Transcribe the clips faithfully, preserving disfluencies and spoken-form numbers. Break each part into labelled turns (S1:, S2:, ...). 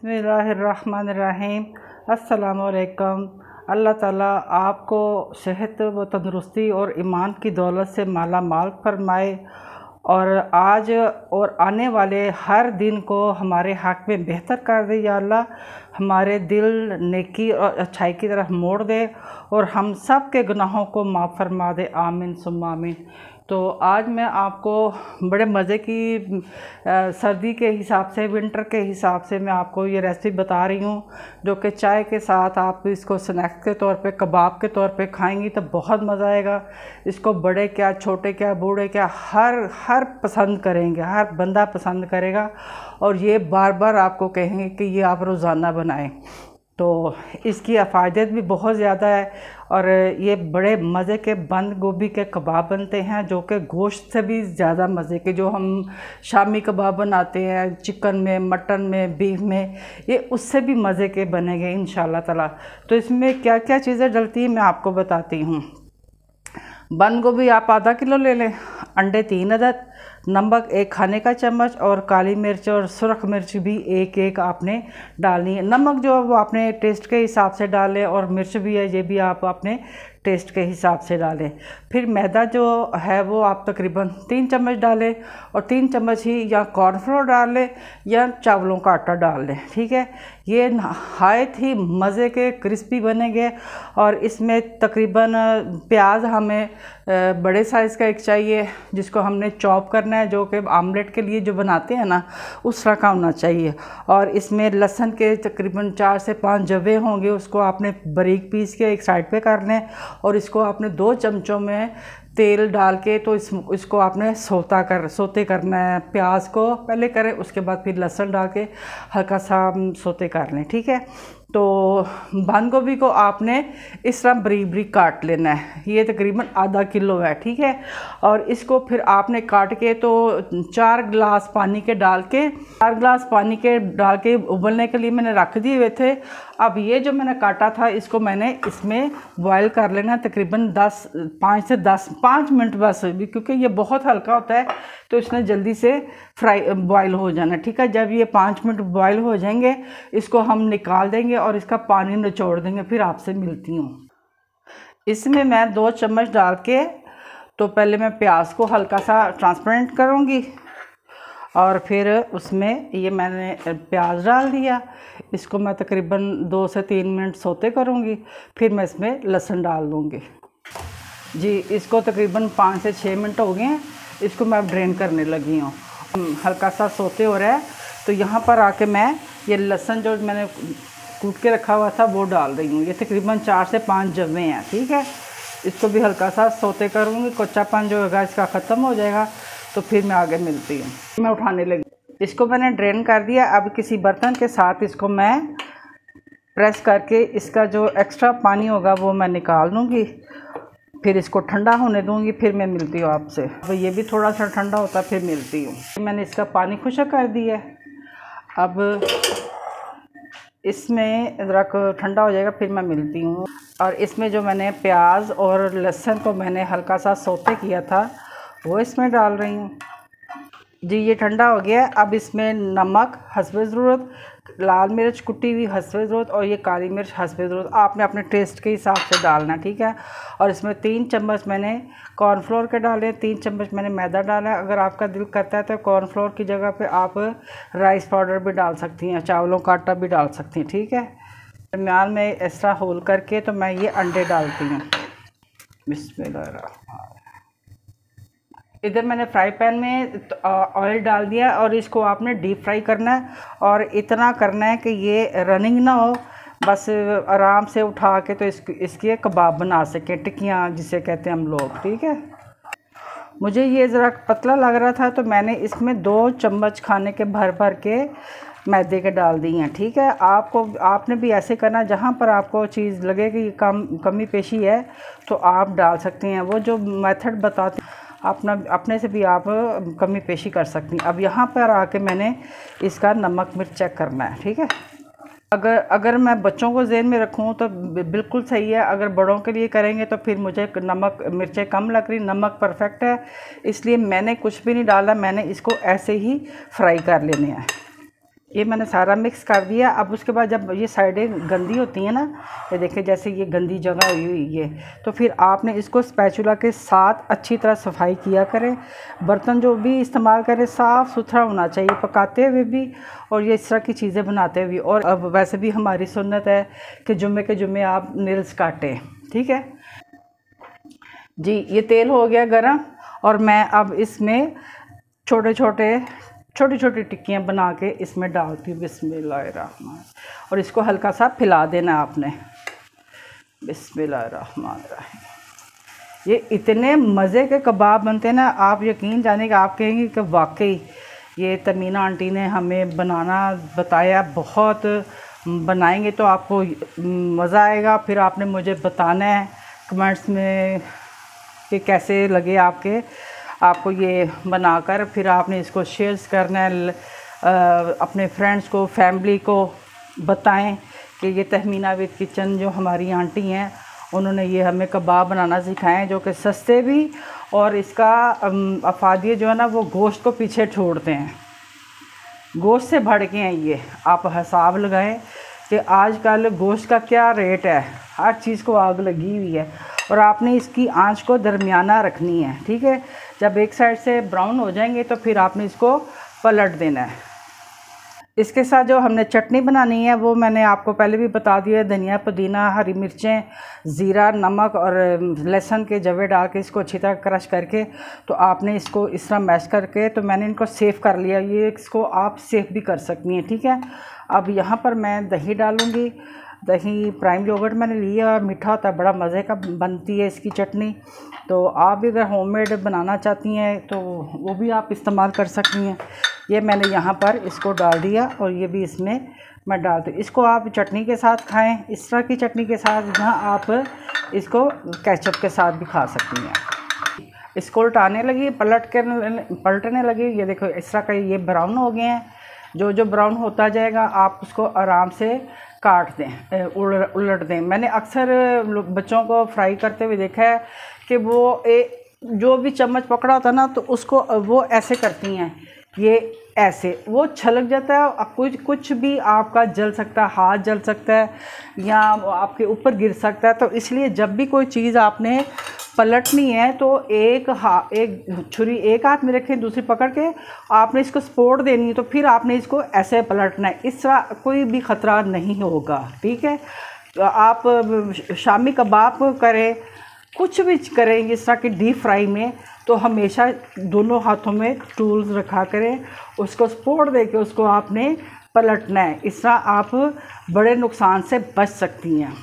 S1: बिस्मिल्लाहिर्रहमानिर्रहीम। अस्सलामुअलैकुम। अल्लाह ताला आपको सेहत व तंदुरुस्ती और ईमान की दौलत से माला माल फरमाए और आज और आने वाले हर दिन को हमारे हक़ में बेहतर कर दे या अल्लाह। हमारे दिल नेकी और अच्छाई की तरफ मोड़ दे और हम सब के गुनाहों को माफ़ फरमा दे। आमीन सुम्मा आमीन। तो आज मैं आपको बड़े मज़े की आ, सर्दी के हिसाब से, विंटर के हिसाब से मैं आपको ये रेसिपी बता रही हूँ, जो कि चाय के साथ आप इसको स्नैक्स के तौर पे, कबाब के तौर पे खाएंगी तो बहुत मज़ा आएगा। इसको बड़े क्या, छोटे क्या, बूढ़े क्या, हर हर पसंद करेंगे, हर बंदा पसंद करेगा और ये बार बार आपको कहेंगे कि ये आप रोज़ाना बनाएं। तो इसकी अफायदत भी बहुत ज़्यादा है और ये बड़े मज़े के बंद गोभी के कबाब बनते हैं, जो कि गोश्त से भी ज़्यादा मज़े के, जो हम शामी कबाब बनाते हैं चिकन में, मटन में, बीफ में, ये उससे भी मज़े के बनेंगे इंशाल्लाह ताला। तो इसमें क्या क्या चीज़ें डलती हैं मैं आपको बताती हूँ। बंद गोभी आप आधा किलो ले लें, अंडे तीन अदद, नमक एक खाने का चम्मच और काली मिर्च और सुरख मिर्च भी एक एक आपने डालनी है। नमक जो है वो आपने टेस्ट के हिसाब से डालें और मिर्च भी है ये भी आप अपने टेस्ट के हिसाब से डालें। फिर मैदा जो है वो आप तकरीबन तीन चम्मच डालें और तीन चम्मच ही या कॉर्नफ्लोर डाल लें या चावलों का आटा डाल लें। ठीक है, ये नहायत ही मज़े के क्रिस्पी बनेंगे और इसमें तकरीबन प्याज हमें बड़े साइज़ का एक चाहिए, जिसको हमने चॉप करना है, जो कि आमलेट के लिए जो बनाते हैं ना उस तरह का होना चाहिए। और इसमें लहसुन के तकरीबन चार से पाँच जवे होंगे, उसको आपने बारीक पीस के एक साइड पे कर लें और इसको आपने दो चमचों में तेल डाल के तो इस इसको आपने सोता कर सोते करना है। प्याज को पहले करें, उसके बाद फिर लहसुन डाल के हल्का सा सोते कर लें। ठीक है, तो बंद गोभी को आपने इस तरह बरीक बरीक काट लेना है। ये तकरीबन आधा किलो है। ठीक है, और इसको फिर आपने काट के तो चार गिलास पानी के डाल के चार गिलास पानी के डाल के उबलने के लिए मैंने रख दिए हुए थे। अब ये जो मैंने काटा था इसको मैंने इसमें बॉयल कर लेना तकरीबन दस पाँच से दस पाँच मिनट बस, क्योंकि ये बहुत हल्का होता है तो इसने जल्दी से फ्राई बॉयल हो जाना। ठीक है, जब ये पाँच मिनट बॉयल हो जाएंगे इसको हम निकाल देंगे और इसका पानी निचोड़ देंगे। फिर आपसे मिलती हूँ। इसमें मैं दो चम्मच डाल के तो पहले मैं प्याज को हल्का सा ट्रांसपेरेंट करूँगी और फिर उसमें ये मैंने प्याज डाल दिया, इसको मैं तकरीबन दो से तीन मिनट सोते करूँगी। फिर मैं इसमें लहसुन डाल दूँगी जी। इसको तकरीबन पाँच से छः मिनट हो गए हैं, इसको मैं ड्रेन करने लगी हूँ। हल्का सा सोते हो रहा है तो यहाँ पर आके मैं ये लहसुन जो मैंने कूट के रखा हुआ था वो डाल रही हूँ। ये तकरीबन चार से पाँच जवे हैं। ठीक है, इसको भी हल्का सा सोते करूँगी, कच्चापन जो होगा इसका ख़त्म हो जाएगा तो फिर मैं आगे मिलती हूँ। मैं उठाने लगी, इसको मैंने ड्रेन कर दिया। अब किसी बर्तन के साथ इसको मैं प्रेस करके इसका जो एक्स्ट्रा पानी होगा वो मैं निकाल लूँगी, फिर इसको ठंडा होने दूँगी, फिर मैं मिलती हूँ आपसे। अब ये भी थोड़ा सा ठंडा होता फिर मिलती हूँ। मैंने इसका पानी खुश्क कर दिया है, अब इसमें ज़रा ठंडा हो जाएगा फिर मैं मिलती हूँ। और इसमें जो मैंने प्याज और लहसुन को मैंने हल्का सा सोते किया था वो इसमें डाल रही हूँ जी। ये ठंडा हो गया। अब इसमें नमक हस्बे ज़रूरत, लाल मिर्च कुटी हुई हस्बे ज़रूरत और ये काली मिर्च हस्बे ज़रूरत आपने अपने टेस्ट के हिसाब से डालना। ठीक है, और इसमें तीन चम्मच मैंने कॉर्नफ्लोर के डाले, तीन चम्मच मैंने मैदा डाला है। अगर आपका दिल करता है तो कॉर्नफ्लोर की जगह पे आप राइस पाउडर भी डाल सकती हैं, चावलों का आटा भी डाल सकती हैं। ठीक है, दरमियान में इस तरह होल करके तो मैं ये अंडे डालती हूँ। बिस्मिल्लाह। इधर मैंने फ्राई पैन में ऑयल डाल दिया और इसको आपने डीप फ्राई करना है और इतना करना है कि ये रनिंग ना हो, बस आराम से उठा के तो इसकी इसके कबाब बना सकें, टिक्कियाँ जिसे कहते हैं हम लोग। ठीक है, मुझे ये ज़रा पतला लग रहा था तो मैंने इसमें दो चम्मच खाने के भर भर के मैदे के डाल दी हैं। ठीक है, आपको आपने भी ऐसे करना, जहाँ पर आपको चीज़ लगे कि कम कमी पेशी है तो आप डाल सकते हैं। वो जो मेथड बताते अपना अपने से भी आप कमी पेशी कर सकती हैं। अब यहाँ पर आके मैंने इसका नमक मिर्च चेक करना है। ठीक है, अगर अगर मैं बच्चों को ज़हन में रखूँ तो बिल्कुल सही है, अगर बड़ों के लिए करेंगे तो फिर मुझे नमक मिर्चें कम लग रही। नमक परफेक्ट है, इसलिए मैंने कुछ भी नहीं डाला, मैंने इसको ऐसे ही फ्राई कर लेने हैं। ये मैंने सारा मिक्स कर दिया। अब उसके बाद जब ये साइडें गंदी होती हैं ना, ये देखिए जैसे ये गंदी जगह हुई हुई है, तो फिर आपने इसको स्पैचुला के साथ अच्छी तरह सफाई किया करें। बर्तन जो भी इस्तेमाल करें साफ़ सुथरा होना चाहिए, पकाते हुए भी और ये इस तरह की चीज़ें बनाते हुए। और अब वैसे भी हमारी सुन्नत है कि जुम्मे के जुम्मे आप नेल्स काटें, ठीक है जी। ये तेल हो गया गरम और मैं अब इसमें छोटे छोटे छोटी छोटी टिक्कियाँ बना के इसमें डालती हूँ। बिस्मिल्लाहिर्रहमान, और इसको हल्का सा फैला देना आपने। बिस्मिल्लाहिर्रहमानिर्रहीम। ये इतने मज़े के कबाब बनते हैं ना, आप यकीन जाने कि आप कहेंगे कि वाकई ये तमीना आंटी ने हमें बनाना बताया, बहुत बनाएंगे तो आपको मज़ा आएगा। फिर आपने मुझे बताना है कमेंट्स में कि कैसे लगे आपके आपको ये बनाकर। फिर आपने इसको शेयर करना है, अपने फ्रेंड्स को, फैमिली को बताएं कि ये तहमीना विद किचन जो हमारी आंटी हैं उन्होंने ये हमें कबाब बनाना सिखाएं, जो कि सस्ते भी और इसका अफादियत जो है ना वो गोश्त को पीछे छोड़ते हैं, गोश्त से बढ़ के हैं ये। आप हिसाब लगाएं कि आजकल गोश्त का क्या रेट है, हर चीज़ को आग लगी हुई है। और आपने इसकी आंच को दरमियाना रखनी है, ठीक है। जब एक साइड से ब्राउन हो जाएंगे तो फिर आपने इसको पलट देना है। इसके साथ जो हमने चटनी बनानी है वो मैंने आपको पहले भी बता दिया। धनिया, पुदीना, हरी मिर्चें, ज़ीरा, नमक और लहसुन के जवे डाल के इसको अच्छी तरह क्रश करके तो आपने इसको इस तरह मैश करके तो मैंने इनको सेव कर लिया। ये इसको आप सेव भी कर सकती हैं, ठीक है। अब यहाँ पर मैं दही डालूँगी। दही प्राइम योगर्ट मैंने लिया, मीठा होता है, बड़ा मज़े का बनती है इसकी चटनी। तो आप भी अगर होममेड बनाना चाहती हैं तो वो भी आप इस्तेमाल कर सकती हैं। ये मैंने यहाँ पर इसको डाल दिया और ये भी इसमें मैं डाल दूँ। इसको आप चटनी के साथ खाएं, इस तरह की चटनी के साथ, जहाँ आप इसको केचप के साथ भी खा सकती हैं। इसको उल्टाने लगी, पलट के पलटने लगी। ये देखो इस तरह का ये ब्राउन हो गए हैं। जो जो ब्राउन होता जाएगा आप उसको आराम से काट दें, उलट उलट दें। मैंने अक्सर बच्चों को फ्राई करते हुए देखा है कि वो ए, जो भी चम्मच पकड़ा होता है ना तो उसको वो ऐसे करती हैं, ये ऐसे वो छलक जाता है। कुछ कुछ भी आपका जल सकता है, हाथ जल सकता है या आपके ऊपर गिर सकता है। तो इसलिए जब भी कोई चीज़ आपने पलटनी है तो एक हा एक छुरी एक हाथ में रखें, दूसरी पकड़ के आपने इसको सपोर्ट देनी है। तो फिर आपने इसको ऐसे पलटना है, इस तरह कोई भी ख़तरा नहीं होगा, ठीक है। तो आप शामी कबाब करें, कुछ भी करें इस तरह की डीप फ्राई में, तो हमेशा दोनों हाथों में टूल्स रखा करें, उसको सपोर्ट दे के उसको आपने पलटना है। इस तरह आप बड़े नुकसान से बच सकती हैं।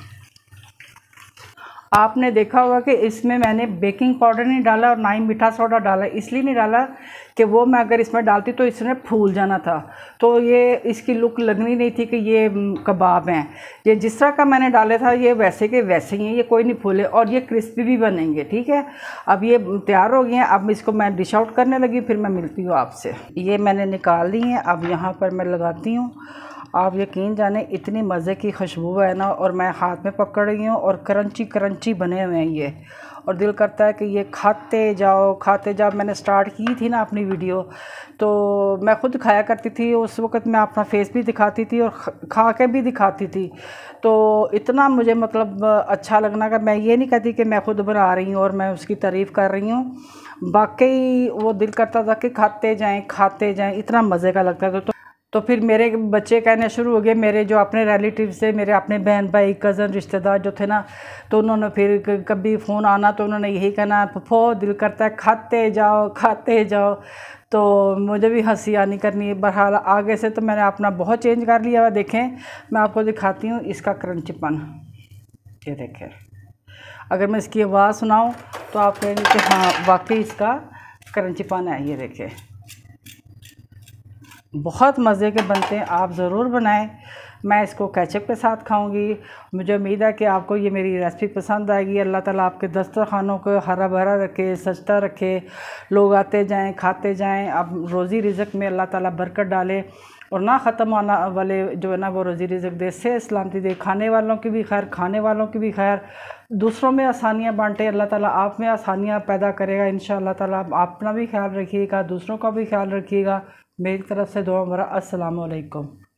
S1: आपने देखा होगा कि इसमें मैंने बेकिंग पाउडर नहीं डाला और ना ही मीठा सोडा डाला। इसलिए नहीं डाला कि वो मैं अगर इसमें डालती तो इसने फूल जाना था, तो ये इसकी लुक लगनी नहीं थी कि ये कबाब हैं। ये जिस तरह का मैंने डाला था ये वैसे के वैसे ही हैं, ये कोई नहीं फूले और ये क्रिस्पी भी बनेंगे, ठीक है। अब ये तैयार हो गए हैं। अब इसको मैं डिश आउट करने लगी, फिर मैं मिलती हूँ आपसे। ये मैंने निकाल ली हैं, अब यहाँ पर मैं लगाती हूँ। आप यकीन जाने इतनी मज़े की खुशबू है ना, और मैं हाथ में पकड़ रही हूँ और क्रंची क्रंची बने हुए हैं ये, और दिल करता है कि ये खाते जाओ खाते जाओ। मैंने स्टार्ट की थी ना अपनी वीडियो तो मैं ख़ुद खाया करती थी, उस वक़्त मैं अपना फेस भी दिखाती थी और खा के भी दिखाती थी। तो इतना मुझे मतलब अच्छा लगना कि मैं ये नहीं कहती कि मैं ख़ुद बना रही हूँ और मैं उसकी तारीफ़ कर रही हूँ, वाकई वो दिल करता था कि खाते जाएँ खाते जाएँ, इतना मज़े का लगता था। तो तो फिर मेरे बच्चे कहने शुरू हो गए, मेरे जो अपने रिलेटिव से, मेरे अपने बहन भाई कज़न रिश्तेदार जो थे ना, तो उन्होंने फिर कभी फ़ोन आना तो उन्होंने यही कहना, फुफो दिल करता है खाते जाओ खाते जाओ। तो मुझे भी हंसी आनी करनी है। बहरहाल आगे से तो मैंने अपना बहुत चेंज कर लिया है। देखें मैं आपको दिखाती हूँ इसका क्रंचीपन, ये देखें। अगर मैं इसकी आवाज़ सुनाऊँ तो आप कहेंगे कि हाँ वाकई इसका क्रंचीपन है। ये देखें बहुत मज़े के बनते हैं, आप ज़रूर बनाएं। मैं इसको केचप के साथ खाऊंगी। मुझे उम्मीद है कि आपको ये मेरी रेसिपी पसंद आएगी। अल्लाह ताला आपके दस्तरखानों को हरा भरा रखे, सजता रखे, लोग आते जाएं खाते जाएं। अब रोज़ी रिज़्क़ में अल्लाह ताला बरकत डाले और ना ख़त्म आना वाले जो है ना वो रोज़ी रिज़्क़ दे, से सलामती दे, खाने वालों की भी खैर खाने वालों की भी खैर, दूसरों में आसानियाँ बांटे। अल्लाह ताला आप में आसानियाँ पैदा करेगा इंशाअल्लाह ताला। आप अपना भी ख्याल रखिएगा, दूसरों का भी ख्याल रखिएगा। मेरी तरफ से दुआ मेरा। अस्सलामु अलैकुम।